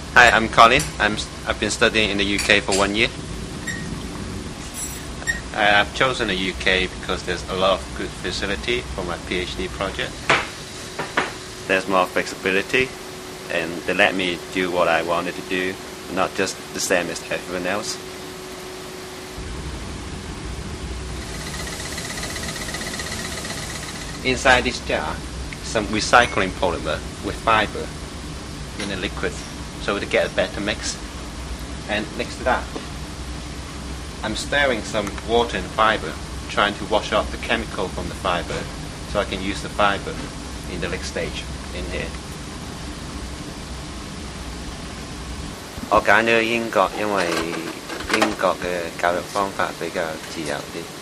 Hi, I'm Colin. I've been studying in the UK for 1 year. I've chosen the UK because there's a lot of good facility for my PhD project. There's more flexibility, and they let me do what I wanted to do, not just the same as everyone else. Inside this jar, some recycling polymer with fiber in a liquid, so to get a better mix. And next to that, I'm stirring some water and fiber, trying to wash off the chemical from the fiber, so I can use the fiber in the next stage in here. 我揀咗英國，因為英國嘅教育方法比較自由啲。